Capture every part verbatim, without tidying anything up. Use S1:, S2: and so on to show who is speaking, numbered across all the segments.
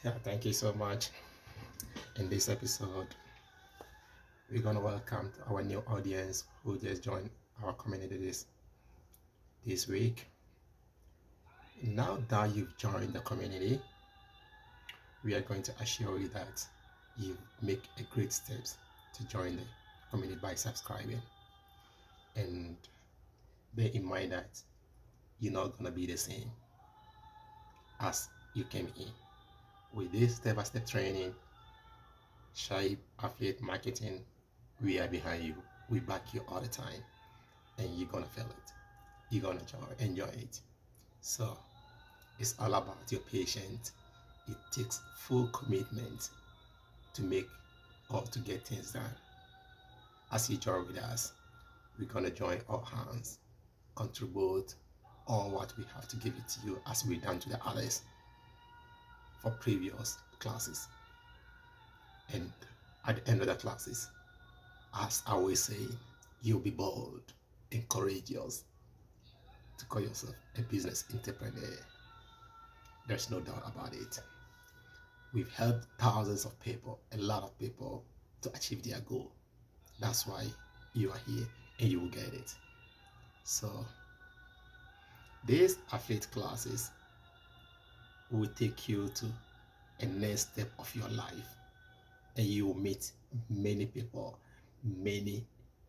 S1: Yeah, thank you so much. In this episode, we're gonna welcome our new audience who just joined our community this this week. Now that you've joined the community, we are going to assure you that you make a great steps to join the community by subscribing. And bear in mind that you're not gonna be the same as you came in. With this step-by-step training, Shaib Affiliate Marketing, we are behind you. We back you all the time, and you're gonna feel it. You're gonna enjoy, enjoy it. So it's all about your patience. It takes full commitment to make or to get things done. As you join with us, we're gonna join all hands, contribute all what we have to give it to you as we done to the others for previous classes. And at the end of the classes, as I always say, you'll be bold and courageous to call yourself a business entrepreneur. There's no doubt about it. We've helped thousands of people, a lot of people, to achieve their goal. That's why you are here and you will get it. So these affiliate classes will take you to a next step of your life, and you will meet many people, many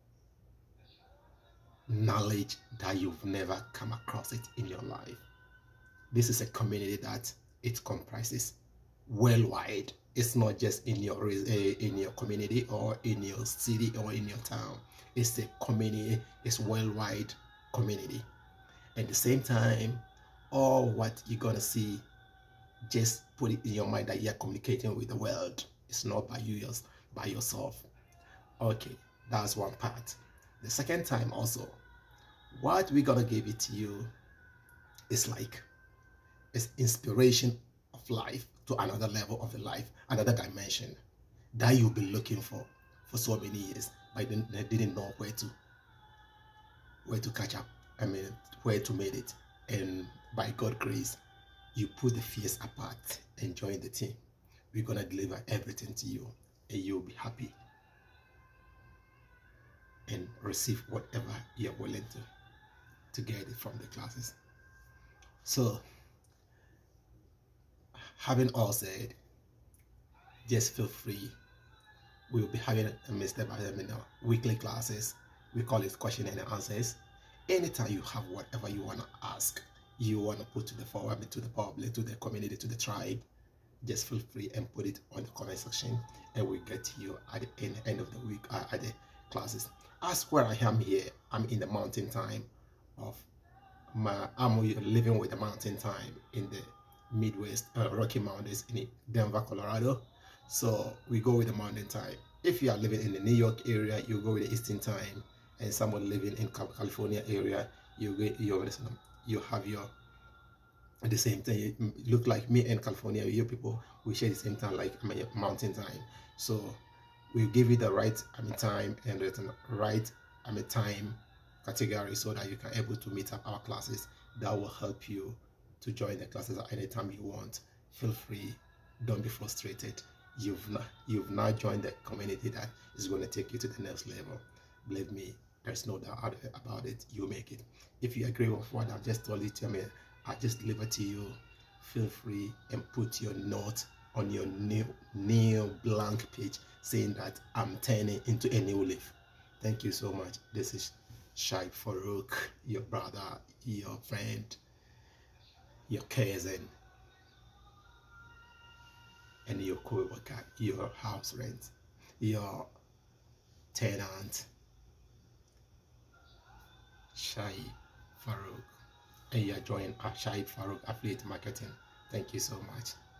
S1: knowledge that you've never come across it in your life. This is a community that it comprises worldwide. It's not just in your in your community or in your city or in your town. It's a community, it's worldwide community. At the same time, all what you're gonna see, just put it in your mind that you're communicating with the world. It's not by you, by yourself. Okay, that's one part. The second time also, what we're gonna give it to you is like, it's inspiration of life to another level of the life, another dimension that you've been looking for for so many years, but they didn't know where to where to catch up. I mean, where to make it. And by God's grace, you put the fears apart and join the team. We're gonna deliver everything to you, and you'll be happy and receive whatever you're willing to to get it from the classes. So, having all said, just feel free. We'll be having a step by step weekly classes. We call it question and answers. Anytime you have whatever you want to ask, you want to put to the forward, to the public, to the community, to the tribe, just feel free and put it on the comment section, and we'll get to you at the end, end of the week, uh, at the classes. As where I am here, I'm in the mountain time of my, I'm living with the mountain time in the Midwest, uh, Rocky Mountains in Denver, Colorado. So we go with the mountain time. If you are living in the New York area, you go with the Eastern time, and someone living in California area, you go, you you have your the same thing. You look like me in California, you people, we share the same time, like I mean, mountain time. So we give you the right I mean time and the right I mean time category, so that you can able to meet up our classes. That will help you to join the classes at any time you want. Feel free, don't be frustrated. You've not you've now joined the community that is going to take you to the next level. Believe me, there's no doubt about it. You make it. If you agree with what I've just told you, tell me. I just deliver to you. Feel free and put your note on your new new blank page saying that I'm turning into a new leaf. Thank you so much. This is Shaib Farouk, your brother, your friend, your cousin, and your co-worker, your house rent, your tenant, Shaib Farouk, and you're joining Shaib Farouk Affiliate Marketing. Thank you so much.